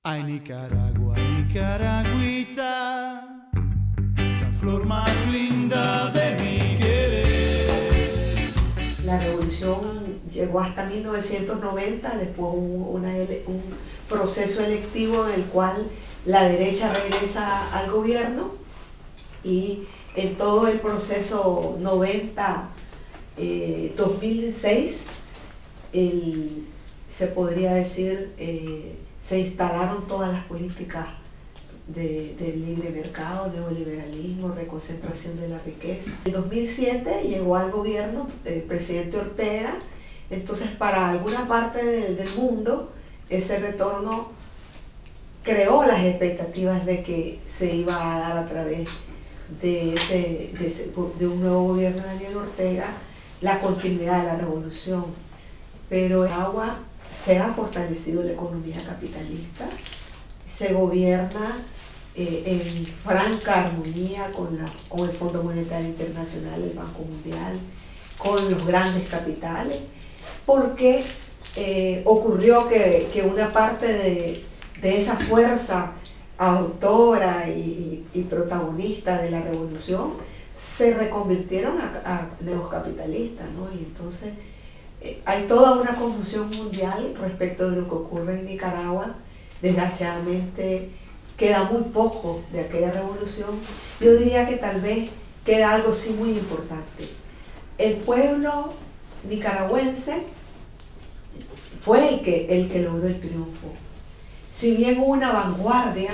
Ay, Nicaragua, Nicaragüita, la flor más linda de mi querer. La revolución llegó hasta 1990, después hubo un proceso electivo en el cual la derecha regresa al gobierno y en todo el proceso 2006, se podría decir, se instalaron todas las políticas del libre mercado, neoliberalismo, reconcentración de la riqueza. En 2007 llegó al gobierno el presidente Ortega. Entonces, para alguna parte del mundo, ese retorno creó las expectativas de que se iba a dar a través de un nuevo gobierno de Daniel Ortega la continuidad de la revolución. Pero en Agua se ha fortalecido la economía capitalista, se gobierna en franca armonía con el Fondo Monetario Internacional, el Banco Mundial, con los grandes capitales, porque ocurrió que una parte de esa fuerza autora y protagonista de la revolución se reconvirtieron a neocapitalistas, ¿no? Y entonces hay toda una confusión mundial respecto de lo que ocurre en Nicaragua. Desgraciadamente queda muy poco de aquella revolución. Yo diría que tal vez queda algo sí muy importante. El pueblo nicaragüense fue el que logró el triunfo. Si bien hubo una vanguardia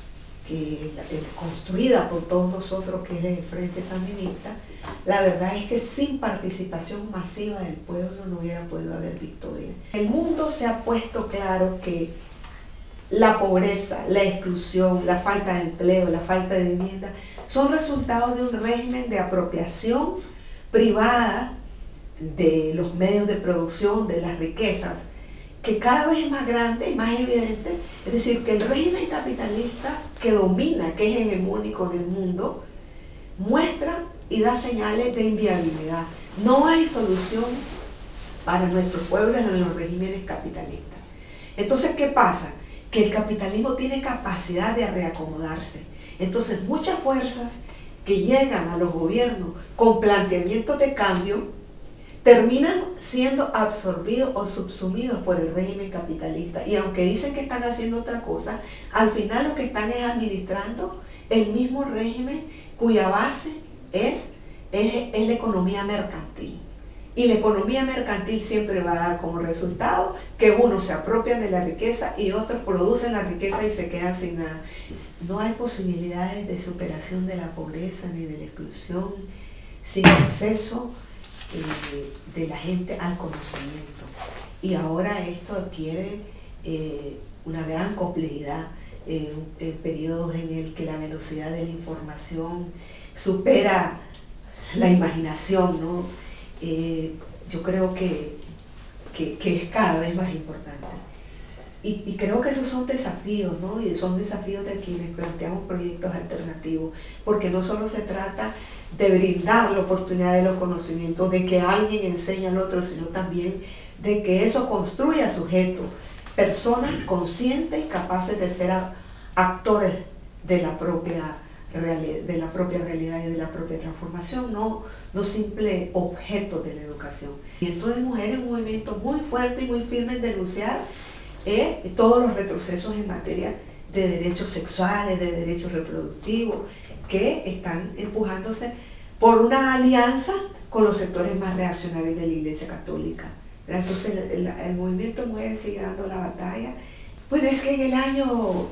construida por todos nosotros, que es el Frente Sandinista, la verdad es que sin participación masiva del pueblo no hubiera podido haber victoria. El mundo se ha puesto claro que la pobreza, la exclusión, la falta de empleo, la falta de vivienda son resultados de un régimen de apropiación privada de los medios de producción, de las riquezas, que cada vez es más grande y más evidente. Es decir, que el régimen capitalista que domina, que es hegemónico en el mundo, muestra y da señales de inviabilidad. No hay solución para nuestros pueblos en los regímenes capitalistas. Entonces, ¿qué pasa? Que el capitalismo tiene capacidad de reacomodarse. Entonces, muchas fuerzas que llegan a los gobiernos con planteamientos de cambio terminan siendo absorbidos o subsumidos por el régimen capitalista. Y aunque dicen que están haciendo otra cosa, al final lo que están es administrando el mismo régimen cuya base es la economía mercantil. Y la economía mercantil siempre va a dar como resultado que unos se apropian de la riqueza y otros producen la riqueza y se quedan sin nada. No hay posibilidades de superación de la pobreza ni de la exclusión sin acceso de la gente al conocimiento. Y ahora esto adquiere una gran complejidad en periodos en el que la velocidad de la información supera la imaginación, ¿no? Yo creo que es cada vez más importante. Y creo que esos son desafíos, ¿no? Y son desafíos de quienes planteamos proyectos alternativos, porque no solo se trata de brindar la oportunidad de los conocimientos, de que alguien enseñe al otro, sino también de que eso construya sujetos, personas conscientes, capaces de ser actores de la propia realidad y de la propia transformación, no simple objeto de la educación. Y entonces mujeres, un movimiento muy fuerte y muy firme en denunciar todos los retrocesos en materia de derechos sexuales, de derechos reproductivos, que están empujándose por una alianza con los sectores más reaccionarios de la Iglesia Católica. Entonces el movimiento Mujeres sigue dando la batalla. Bueno, es que en el año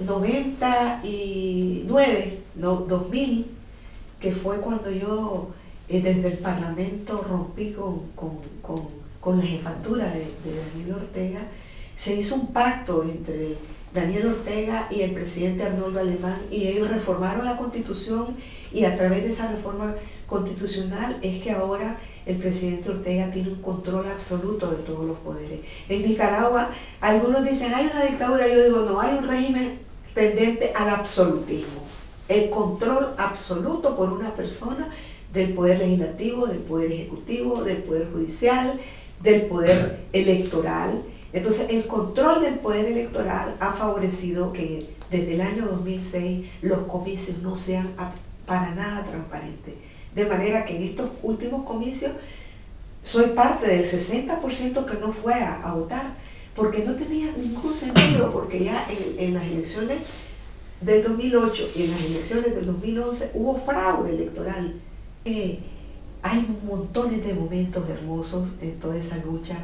2000, que fue cuando yo desde el Parlamento rompí con la jefatura de Daniel Ortega, se hizo un pacto entre Daniel Ortega y el presidente Arnoldo Alemán, y ellos reformaron la Constitución, y a través de esa reforma constitucional es que ahora el presidente Ortega tiene un control absoluto de todos los poderes. En Nicaragua, algunos dicen, hay una dictadura, yo digo, no, hay un régimen tendente al absolutismo. El control absoluto por una persona del poder legislativo, del poder ejecutivo, del poder judicial, del poder electoral, Entonces, el control del poder electoral ha favorecido que desde el año 2006 los comicios no sean para nada transparentes. De manera que en estos últimos comicios soy parte del 60% que no fue a votar, porque no tenía ningún sentido, porque ya en las elecciones del 2008 y en las elecciones del 2011 hubo fraude electoral. Hay montones de momentos hermosos en toda esa lucha.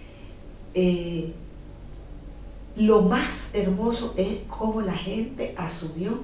Lo más hermoso es cómo la gente asumió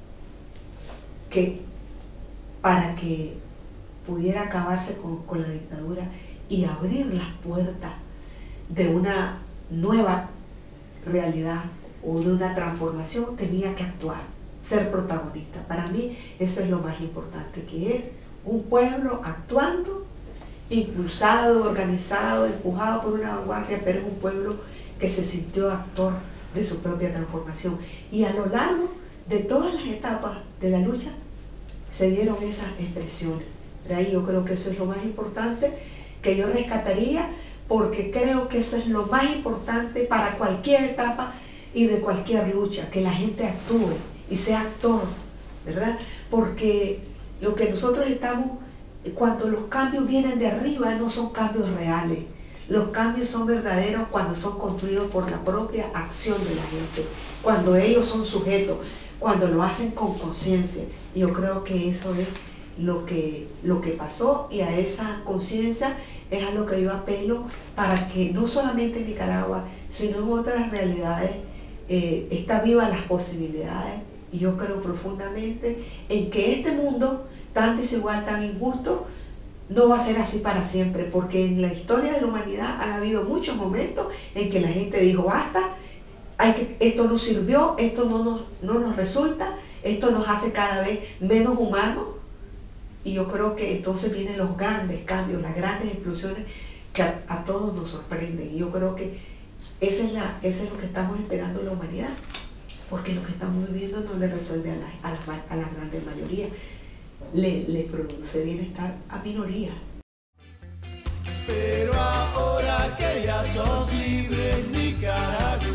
que para que pudiera acabarse con la dictadura y abrir las puertas de una nueva realidad o de una transformación, tenía que actuar, ser protagonista. Para mí eso es lo más importante, que es un pueblo actuando, impulsado, organizado, empujado por una vanguardia, pero es un pueblo que se sintió actor de su propia transformación. Y a lo largo de todas las etapas de la lucha se dieron esas expresiones. De ahí yo creo que eso es lo más importante que yo rescataría, porque creo que eso es lo más importante para cualquier etapa y de cualquier lucha, que la gente actúe y sea actor, ¿verdad? Porque lo que nosotros estamos, cuando los cambios vienen de arriba, no son cambios reales. Los cambios son verdaderos cuando son construidos por la propia acción de la gente, cuando ellos son sujetos, cuando lo hacen con conciencia. Y yo creo que eso es lo que pasó, y a esa conciencia es a lo que yo apelo, para que no solamente en Nicaragua, sino en otras realidades, está viva las posibilidades. Y yo creo profundamente en que este mundo tan desigual, tan injusto, no va a ser así para siempre, porque en la historia de la humanidad han habido muchos momentos en que la gente dijo: basta, esto no sirvió, esto no nos resulta, esto nos hace cada vez menos humanos. Y yo creo que entonces vienen los grandes cambios, las grandes explosiones que a todos nos sorprenden. Y yo creo que eso es lo que estamos esperando en la humanidad, porque lo que estamos viviendo no le resuelve a la grande mayoría, le produce bienestar a minorías. Pero ahora que ya sos libre, Nicaragua.